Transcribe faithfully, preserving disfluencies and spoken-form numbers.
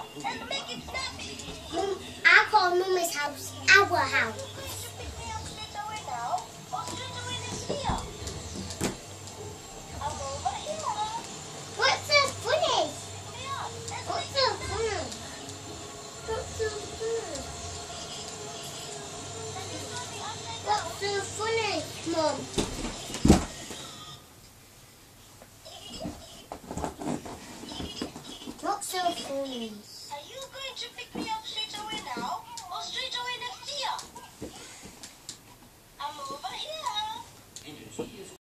and make it snappy. Mum, I call Mummy's house our house. Pick me up straight away now, or straight away next year. I'm over here. What's so funny? Pick me up and What's make so it funny? What's so funny? What's so funny, Mum? What's so funny? Are you going to pick me up straight away now, or straight away next year? I'm over here.